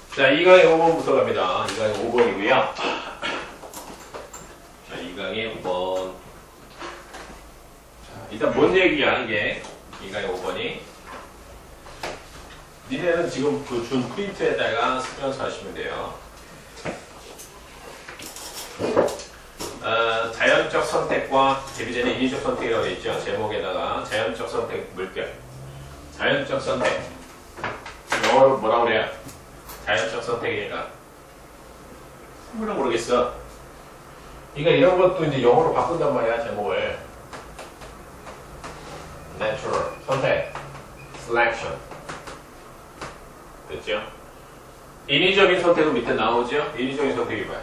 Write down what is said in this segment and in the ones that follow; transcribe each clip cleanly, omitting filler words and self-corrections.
자, 2강의 5번부터 갑니다. 2강의 5번이고요. 자, 2강의 5번. 자, 일단 뭔 얘기야, 이게? 2강의 5번이. 니네는 지금 그 준 프린트에다가 쓰면서 하시면 돼요. 자연적 선택과 데뷔전에 인위적 선택이라고 했죠. 제목에다가 자연적 선택 물결. 자연적 선택. 영어로 뭐라고 그래요? 자연적 선택이니까. 뭐라 모르겠어. 그러니까 이런 것도 이제 영어로 바꾼단 말이야, 제목을. Natural. 선택. Selection. 됐죠? 인위적인 선택은 밑에 나오죠? 인위적인 선택이 뭐야?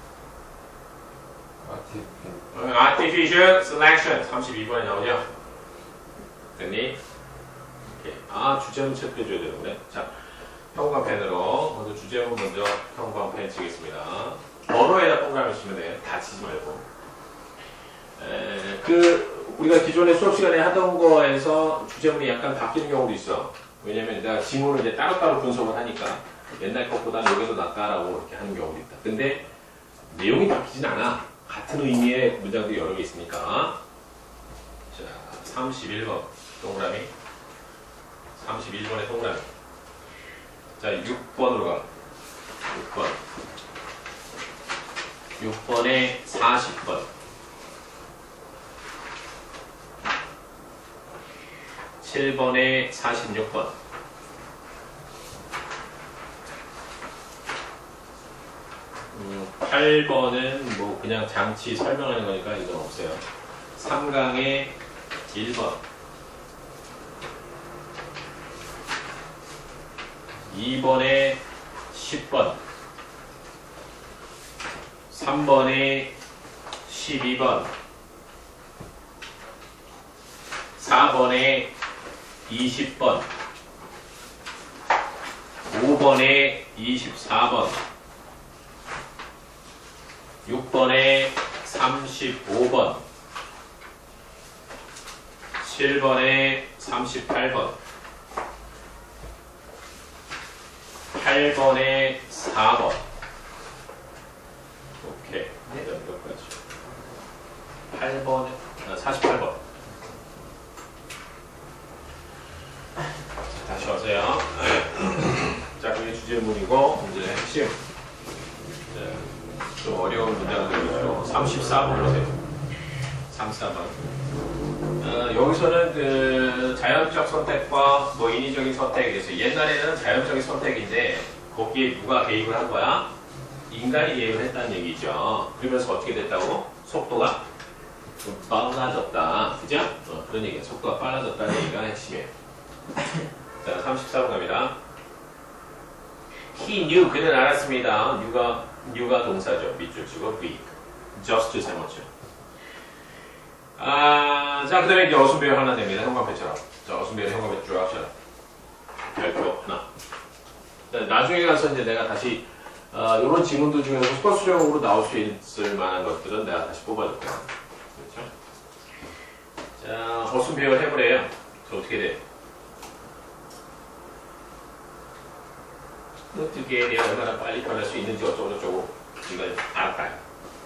Artificial Selection 32번에 나오죠? 됐니? 오케이. 아, 주제문 체크해줘야 되는데. 자, 형광펜으로 먼저 주제문 먼저 형광펜 치겠습니다. 번호에다 동그라미 치면 돼. 다 치지 말고. 우리가 기존에 수업 시간에 하던 거에서 주제문이 약간 바뀌는 경우도 있어. 왜냐면 내가 지문을 이제 따로따로 분석을 하니까 옛날 것보다는 여기서 낫다라고 이렇게 하는 경우도 있다. 근데 내용이 바뀌진 않아. 같은 의미의 문장들이 여러 개 있으니까. 자, 31번 동그라미. 31번의 동그라미. 자, 6번으로 가. 6번. 6번에 40번. 7번에 46번. 8번은 뭐 그냥 장치 설명하는 거니까 이건 없어요. 3강에 1번. 2번에 10번. 3번에 12번. 4번에 20번. 5번에 24번. 6번에 35번. 7번에 38번. 8번에 4번. 오케이. 여기까지. 8번에, 48번. 다시 오세요. 자, 그게 주제문이고, 이제 핵심. 좀 어려운 문장들이죠. 34번 보세요. 34번. 여기서는 그 자연적 선택과 뭐 인위적인 선택에 대해서 옛날에는 자연적인 선택인데 거기에 누가 개입을 한 거야? 인간이 개입을 했다는 얘기죠. 그러면서 어떻게 됐다고? 속도가 좀 빨라졌다. 그죠? 그런 얘기야. 속도가 빨라졌다는 얘기가 핵심이에요. 자, 34번 갑니다. He knew. 그는 알았습니다. new가 동사죠. 밑줄 치고 weak. just 세모죠. 자, 그 다음에 이제 어순배열 하나 됩니다. 형광펜처럼. 자, 어순배열 형광펜 쭉 합시다. 별표 하나. 자, 나중에 가서 이제 내가 다시 이런 지문들 중에서 스포츠용으로 나올 수 있을 만한 것들은 내가 다시 뽑아줄 거야. 그렇죠? 자, 어순배열 해보래요. 저 어떻게 돼? 어떻게 내가 얼마나 빨리 변할 수 있는지 어쩌고저쩌고 이걸 알아봐요.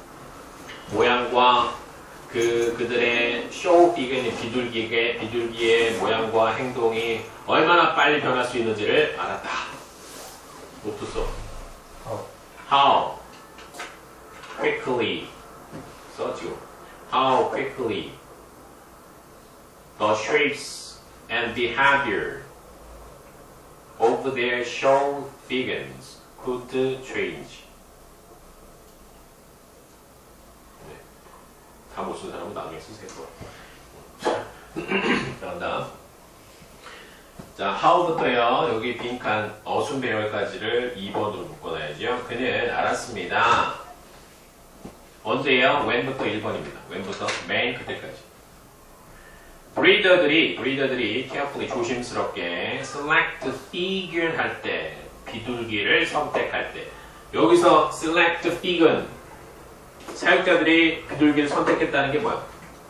모양과 그들의 쇼 비둘기의 모양과 행동이 얼마나 빨리 변할 수 있는지를 알았다. 못 듣어. How quickly 써지고 How quickly the shapes and behavior of their show figures could change. 다 못 쓴 사람은 나중에 쓰세요. 그런다. 자, how부터요. 여기 빈칸 어순 배열까지를 2번으로 묶어놔야죠. 그는 알았습니다. 언제요? when부터 1번입니다. when부터 맨 그때까지. breeder들이 carefully 조심스럽게 select figure 할 때, 비둘기를 선택할 때. 여기서 select figure는 사용자들이 비둘기를 선택했다는 게 뭐야?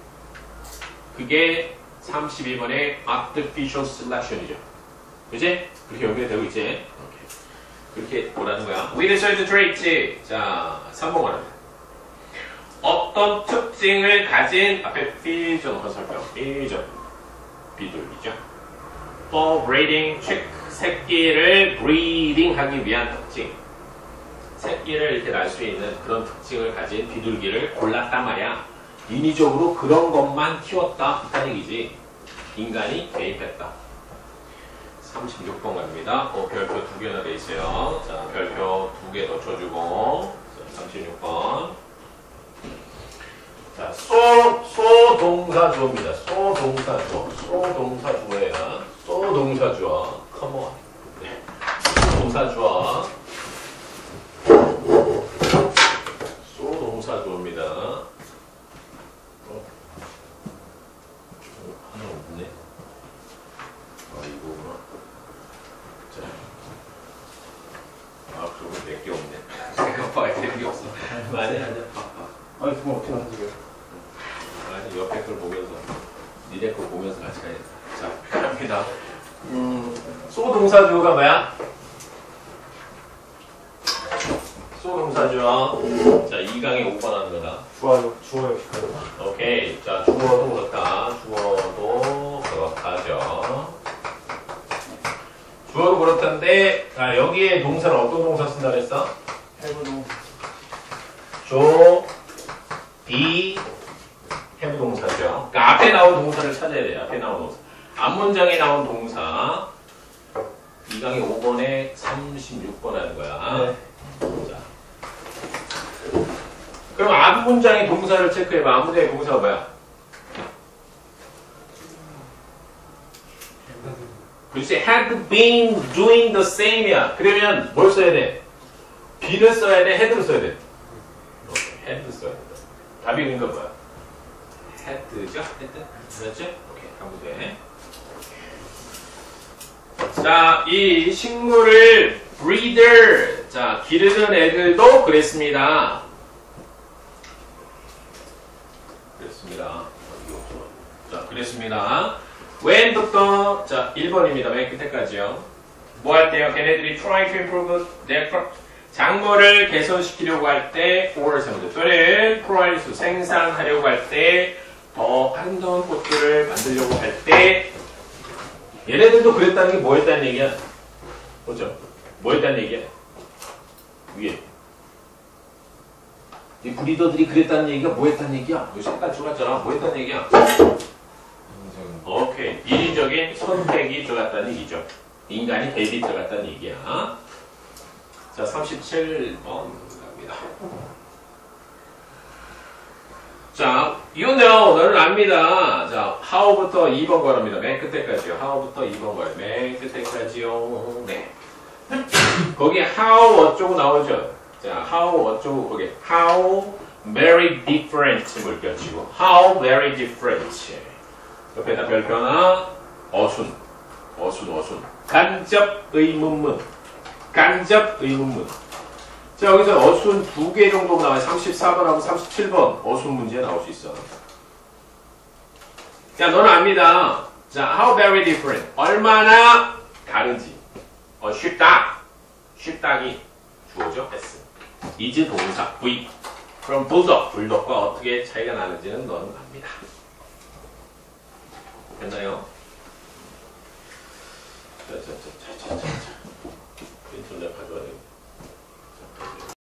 그게 32번의 artificial selection이죠. 그지? 그렇게 연결되고 있지? 그렇게 보라는 거야. with certain traits. 자, 3번 말합니다. 어떤 특징을 가진 앞에 비전 설명. 비전. 비둘기죠. for breeding chick. 새끼를 breeding 하기 위한 특징. 새끼를 이렇게 낳을 수 있는 그런 특징을 가진 비둘기를 골랐단 말이야. 인위적으로 그런 것만 키웠다. 그 얘기지. 인간이 개입했다. 36번 갑니다. 별표 2개나 돼 있어요. 자, 별표 2개 더 쳐주고. 자, 36번. 자, 소동사주어입니다. 소동사주어. 소동사주어야. 소동사주어. 컴온. 네. 소동사주어. 소동사주어입니다. 하나 없네. 이거구나. 자. 그러면 몇 개 없네. 생각봐야 되는 게 없어. 아니. 아니, 그럼 어떻게 하세요? 아니, 옆에 걸 보면서, 니네 걸 보면서 같이 가야겠다. 자, 갑니다. 소동사주어가 뭐야? 소동사주어. 자, 2강에 5번 하는 거다. 주어요. 오케이. 자, 주어도 그렇다. 주어도 그렇다죠. 주어도 그렇던데, 자, 여기에 동사는 어떤 동사 쓴다 그랬어? 해부동. have 동사죠. 그러니까 앞에 나온 동사를 찾아야 돼요. 앞에 나온 동사. 앞문장에 나온 동사. 2강의 5번에 36번 하는 거야. 네. 자. 그럼 앞문장의 동사를 체크해봐. 앞문장의 동사가 뭐야? 글쎄, had been doing the same이야. 그러면 뭘 써야 돼? be를 써야 돼? had를 써야 돼? had 써야 돼. 답이 있는 건 뭐야? had죠? had? 그렇지? 오케이, 한 문제. 자, 이 식물을 breeder, 자, 기르는 애들도 그랬습니다. 자, 그랬습니다. when부터, 자, 1번입니다. 맨 끝에까지요. 뭐 할 때요? 걔네들이 try to improve their crop. 작물을 개선시키려고 할 때, for 세문제 또는 produce, 생산하려고 할 때, 더 아름다운 꽃들을 만들려고 할 때, 얘네들도 그랬다는 게 뭐 했다는 얘기야? 보죠. 뭐 했다는 얘기야? 위에. 이 브리더들이 그랬다는 얘기가 뭐 했다는 얘기야? 여기 색깔 들어갔잖아. 뭐 했다는 얘기야? 오케이. 인위적인 선택이 들어갔다는 얘기죠. 인간이 대입이 들어갔다는 얘기야. 자, 37번 갑니다. 자, you know, 너는 압니다. 자, how부터 2번 거랍니다. 맨 끝에까지요. how부터 2번 거예요. 맨 끝에까지요. 네. 거기 how 어쩌고 나오죠. 자, how 어쩌고 거기 how very different 물 껴치고 how very different. 옆에다 별표나 어순. 간접 의문문. 자, 여기서 어순 2개 정도 나와요. 34번하고 37번 어순 문제 나올 수 있어. 자, 너는 압니다. 자, how very different. 얼마나 다른지. 쉽다기 주어죠. S. is 동사 V. 그럼 불독과 어떻게 차이가 나는지는 너는 압니다. 됐나요? 자.